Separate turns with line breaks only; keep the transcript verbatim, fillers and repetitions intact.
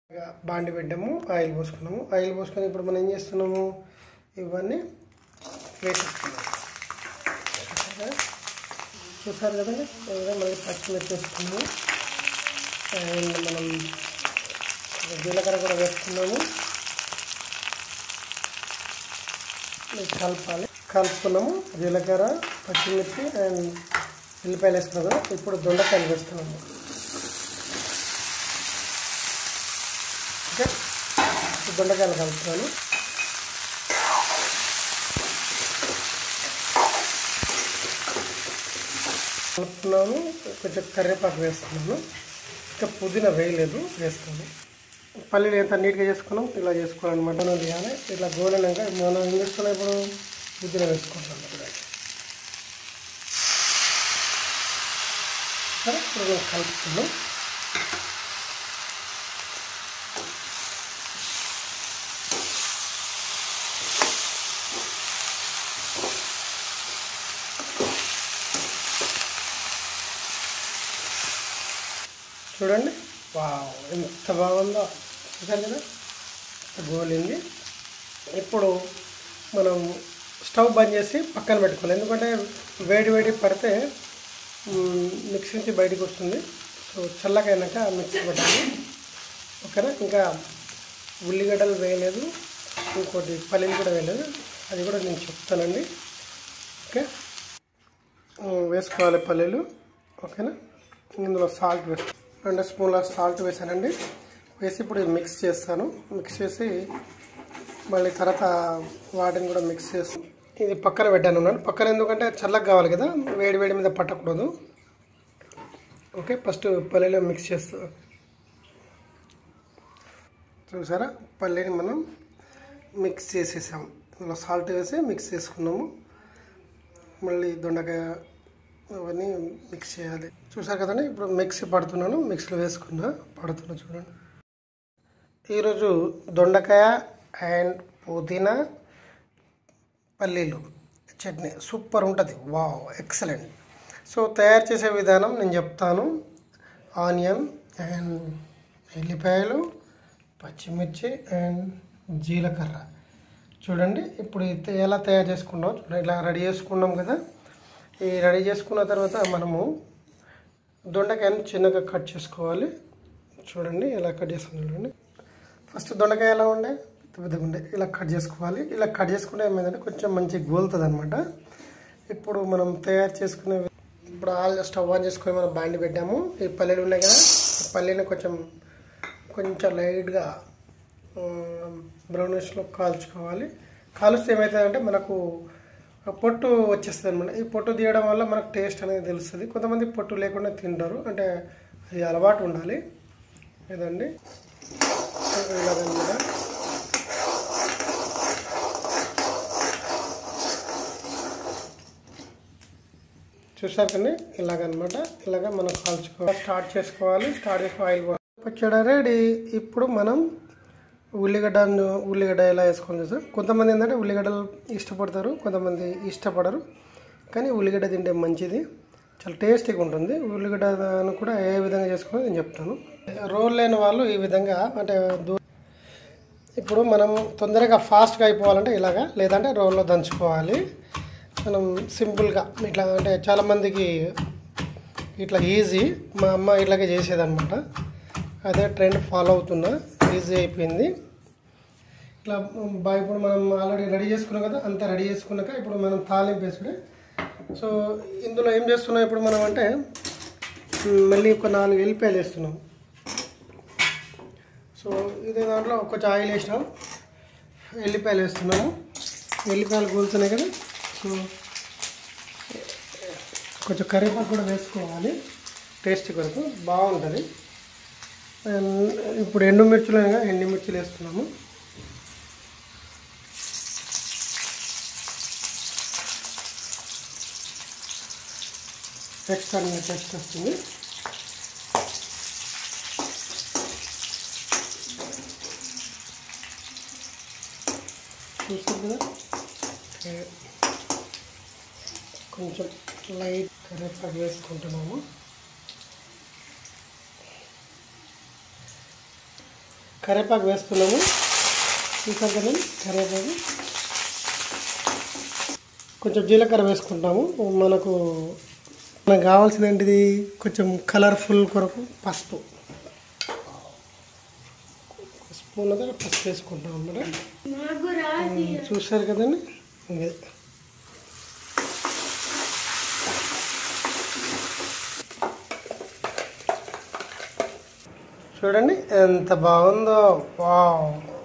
బాండి పెట్టాము, oil పోసుకున్నాము. Oil పోసుకొని ఇప్పుడు మనం ఏం చేస్తున్నాము, ఇవన్నీ వేసేస్తున్నాము. చూసారు కదండి, మనకి పచ్చిమిర్చి వేసుకున్నాము అండ్ మనం జీలకర్ర కూడా వేసుకున్నాము. కలపాలి, కలుపుకున్నాము. జీలకర్ర, పచ్చిమిర్చి అండ్ ఉల్లిపాయలు వేసుకున్నాం కదా. ఇప్పుడు దొండకాయలు వేస్తున్నాము. ఓకే, దొండకాయలు కలుపుతున్నాను. కలుపుతున్నాము. కొంచెం కరివేపాకు వేస్తున్నాను. ఇంకా పుదీనా వేయలేదు, వేస్తాను. పల్లీలు ఎంత నీట్గా చేసుకున్నాం ఇలా చేసుకోవాలన్నమాట. మనం చేయాలి ఇట్లా గోలినాక మనం ఏం చేసుకున్నాం, ఇప్పుడు పుదీనా వేసుకుంటాం. సరే, ఇప్పుడు మేము కలుపుతున్నాం. చూడండి, వావ్ ఎంత బాగుందో, చూసారు కదా, గోలింది. ఇప్పుడు మనం స్టవ్ బంద్ చేసి పక్కన పెట్టుకోవాలి. ఎందుకంటే వేడి వేడి పడితే మిక్సీ నుంచి బయటకు వస్తుంది. సో చల్లగా అయినాక మిక్సీ పెట్టాలి. ఓకేనా. ఇంకా ఉల్లిగడ్డలు వేయలేదు, ఇంకోటి పల్లీలు కూడా వేయలేదు, అది కూడా నేను చెప్తానండి. ఓకే, వేసుకోవాలి పల్లీలు. ఓకేనా. ఇందులో సాల్ట్ వేస్తాను, రెండు స్పూన్ల సాల్ట్ వేసానండి. వేసి ఇప్పుడు మిక్స్ చేస్తాను. మిక్స్ చేసి మళ్ళీ తర్వాత వాటిని కూడా మిక్స్ చేస్తాను. ఇది పక్కన పెట్టాను ఉన్నాను. పక్కన ఎందుకంటే చల్లగా కావాలి కదా, వేడి వేడి మీద పట్టకూడదు. ఓకే, ఫస్ట్ పల్లీలో మిక్స్ చేస్తా. చూసారా, పల్లీని మనం మిక్స్ చేసేసాము. ఇందులో సాల్ట్ వేసి మిక్స్ చేసుకున్నాము. మళ్ళీ దొండకాయ అవన్నీ మిక్స్ చేయాలి. చూసారు కదండి, ఇప్పుడు మిక్సీ పడుతున్నాను. మిక్సీలో వేసుకున్నా, పడుతున్నా. చూడండి, ఈరోజు దొండకాయ అండ్ పుదీనా పల్లీలు చట్నీ సూపర్ ఉంటుంది. Wow, excellent. సో తయారు చేసే విధానం నేను చెప్తాను. ఆనియన్ అండ్ ఎల్లిపాయలు, పచ్చిమిర్చి అండ్ జీలకర్ర. చూడండి, ఇప్పుడు ఎలా తయారు చేసుకున్నాం. చూడండి, ఇలా రెడీ చేసుకున్నాం కదా. ఈ రెడీ చేసుకున్న తర్వాత మనము దొండకాయని చిన్నగా కట్ చేసుకోవాలి. చూడండి, ఇలా కట్ చేసుకుని చూడండి. ఫస్ట్ దొండకాయ ఎలా ఉండే, పెద్ద పెద్దగా ఉండే, ఇలా కట్ చేసుకోవాలి. ఇలా కట్ చేసుకుంటే ఏమైందంటే కొంచెం మంచిగా గోలుతుంది అనమాట. ఇప్పుడు మనం తయారు చేసుకునే, ఇప్పుడు ఆల్ స్టవ్ ఆన్ చేసుకొని మనం బాండి పెట్టాము. ఈ పల్లీలు ఉన్నాయి కదా, ఈ పల్లీని కొంచెం కొంచెం లైట్గా బ్రౌనిష్లో కాల్చుకోవాలి. కాలుస్తే ఏమవుతుందంటే మనకు పొట్టు వచ్చేస్తుంది అనమాట. ఈ పొట్టు తీయడం వల్ల మనకు టేస్ట్ అనేది తెలుస్తుంది. కొంతమంది పొట్టు లేకుండా తింటారు, అంటే అది అలవాటు ఉండాలి లేదండి. ఇలాగనమాట. చూసారు కానీ ఇలాగనమాట. ఇలాగ మనం కాల్చుకోవాలి, స్టార్ట్ చేసుకోవాలి. స్టార్ట్ చేసుకో ఆయిల్ పచ్చడి రెడీ. ఇప్పుడు మనం ఉల్లిగడ్డను ఉల్లిగడ్డ ఎలా వేసుకొని చూసాం. కొంతమంది ఏంటంటే ఉల్లిగడ్డలు ఇష్టపడతారు, కొంతమంది ఇష్టపడరు. కానీ ఉల్లిగడ్డ తింటే మంచిది, చాలా టేస్టీగా ఉంటుంది. ఉల్లిగడ్డను కూడా ఏ విధంగా చేసుకోవాలో నేను చెప్తాను. రోల్ లేని వాళ్ళు ఈ విధంగా, అంటే ఇప్పుడు మనం తొందరగా ఫాస్ట్గా అయిపోవాలంటే ఇలాగా, లేదంటే రోల్లో దంచుకోవాలి. మనం సింపుల్గా ఇట్లా, అంటే చాలామందికి ఇట్లా ఈజీ. మా అమ్మ ఇట్లాగే చేసేదన్నమాట, అదే ట్రెండ్ ఫాలో అవుతున్నా. ఈజీ అయిపోయింది. ఇట్లా బా ఇప్పుడు మనం ఆల్రెడీ రెడీ చేసుకున్నాం కదా, అంతా రెడీ చేసుకున్నాక ఇప్పుడు మనం తాలింపు వేసుడే. సో ఇందులో ఏం చేస్తున్నాం ఇప్పుడు మనం అంటే, మళ్ళీ ఒక నాలుగు ఎల్లిపాయలు వేస్తున్నాం. సో ఇదే దాంట్లో కొంచెం ఆయిల్ వేసినాం, ఎల్లిపాయలు వేస్తున్నాము. ఎల్లిపాయలు కూలుతున్నాయి కదా. సో కొంచెం కరివేపాకు కూడా వేసుకోవాలి, టేస్ట్ కొరకు బాగుంటుంది. ఇప్పుడు ఎండుమిర్చులు ఎండుమిర్చులు వేస్తున్నాము. టెక్స్ట్ అనేది టెస్ట్ వస్తుంది. చూసారు కదా, కొంచెం లైట్ కరివేపాకు వేసుకుంటున్నాము. కరివేపాకు వేస్తున్నాము. చూసారు కదండి కరివేపాకు. కొంచెం జీలకర్ర వేసుకుంటాము. మనకు మనకు కావాల్సింది ఏంటిది, కొంచెం కలర్ఫుల్ కొరకు పసుపు స్పూన్ దగ్గర పసుపు వేసుకుంటాం అన్నమాట. చూసారు కదండి. చూడండి ఎంత బాగుందో. వావ్.